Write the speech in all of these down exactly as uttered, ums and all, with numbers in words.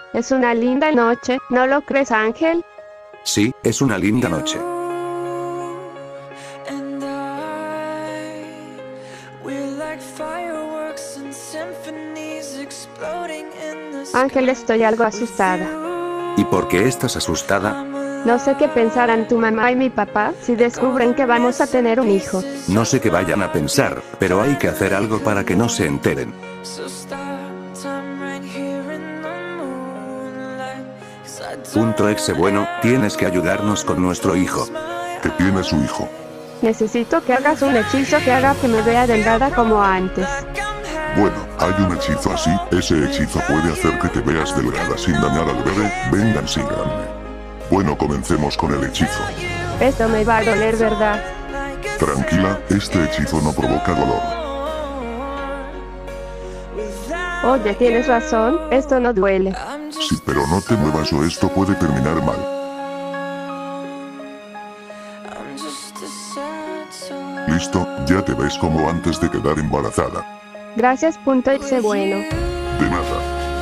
Es una linda noche, ¿no lo crees, Ángel? Sí, es una linda noche. Ángel, estoy algo asustada. ¿Y por qué estás asustada? No sé qué pensarán tu mamá y mi papá si descubren que vamos a tener un hijo. No sé qué vayan a pensar, pero hay que hacer algo para que no se enteren. Punto exe bueno, tienes que ayudarnos con nuestro hijo. ¿Qué tiene su hijo? Necesito que hagas un hechizo que haga que me vea delgada como antes. Bueno, hay un hechizo así, ese hechizo puede hacer que te veas delgada sin dañar al bebé. Vengan, síganme. Bueno, comencemos con el hechizo. Esto me va a doler, ¿verdad? Tranquila, este hechizo no provoca dolor. Oye, tienes razón, esto no duele. Sí, pero no te muevas o esto puede terminar mal. Listo, ya te ves como antes de quedar embarazada. Gracias, punto exe bueno. De nada.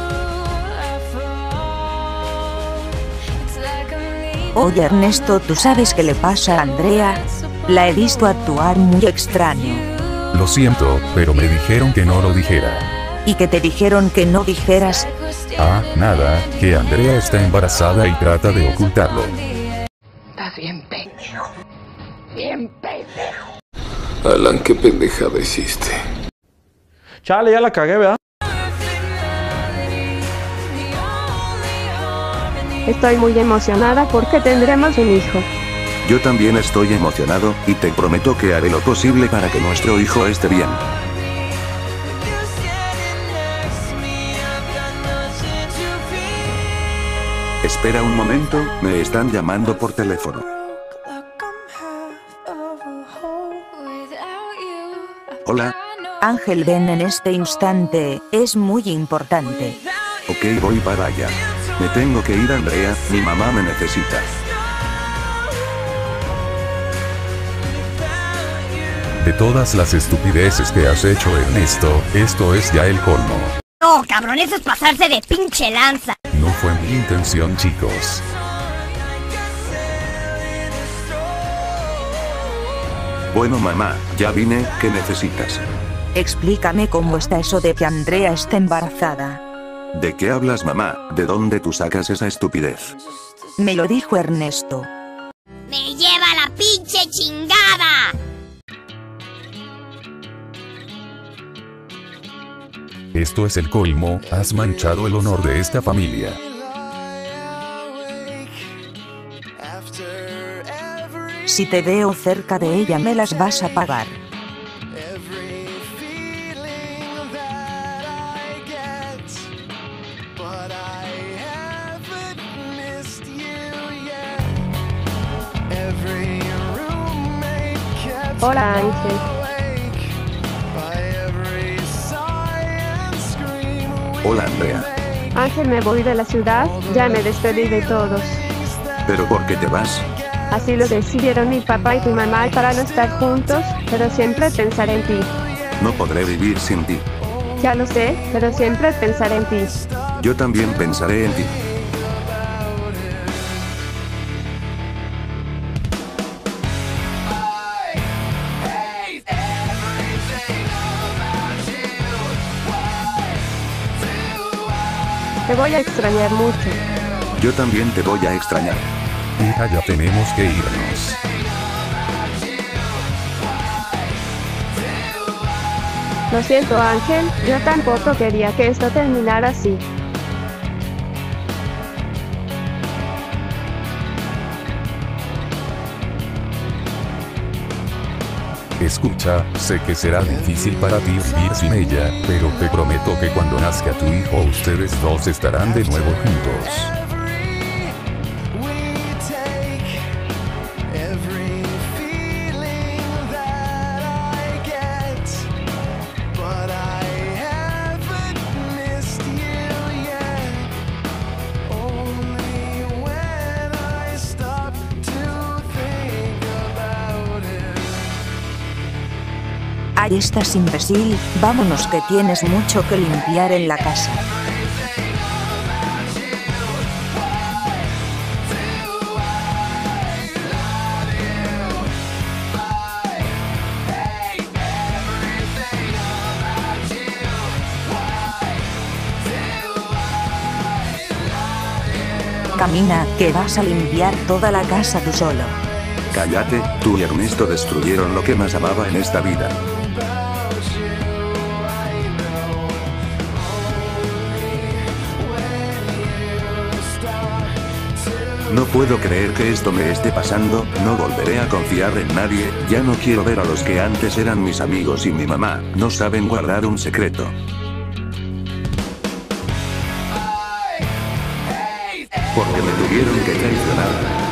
Oye Ernesto, ¿tú sabes qué le pasa a Andrea? La he visto actuar muy extraño. Lo siento, pero me dijeron que no lo dijera. ¿Y que te dijeron que no dijeras? Ah, nada, que Andrea está embarazada y trata de ocultarlo. Estás bien pendejo. Bien pendejo. Alan, qué pendejada hiciste. Chale, ya la cagué, ¿verdad? Estoy muy emocionada porque tendremos un hijo. Yo también estoy emocionado, y te prometo que haré lo posible para que nuestro hijo esté bien. Espera un momento, me están llamando por teléfono. Hola. Ángel, ven en este instante, es muy importante. Ok, voy para allá. Me tengo que ir, Andrea, mi mamá me necesita. De todas las estupideces que has hecho, Ernesto, esto es ya el colmo. No, cabrón, eso es pasarse de pinche lanza. No fue mi intención, chicos. Bueno, mamá, ya vine, ¿qué necesitas? Explícame cómo está eso de que Andrea está embarazada. ¿De qué hablas, mamá? ¿De dónde tú sacas esa estupidez? Me lo dijo Ernesto. ¡Me lleva la pinche chingada! Esto es el colmo, has manchado el honor de esta familia. Si te veo cerca de ella me las vas a pagar. Hola, Ángel. Hola, Andrea. Ángel, me voy de la ciudad, ya me despedí de todos. ¿Pero por qué te vas? Así lo decidieron mi papá y tu mamá para no estar juntos, pero siempre pensaré en ti. No podré vivir sin ti. Ya lo sé, pero siempre pensaré en ti. Yo también pensaré en ti. Te voy a extrañar mucho. Yo también te voy a extrañar. Hija, ya tenemos que irnos. Lo siento, Ángel, yo tampoco quería que esto terminara así. Escucha, sé que será difícil para ti vivir sin ella, pero te prometo que cuando nazca tu hijo ustedes dos estarán de nuevo juntos. Ahí estás, imbécil, vámonos que tienes mucho que limpiar en la casa. Camina, que vas a limpiar toda la casa tú solo. Cállate, tú y Ernesto destruyeron lo que más amaba en esta vida. No puedo creer que esto me esté pasando, no volveré a confiar en nadie, ya no quiero ver a los que antes eran mis amigos y mi mamá, no saben guardar un secreto. Porque me tuvieron que traicionar.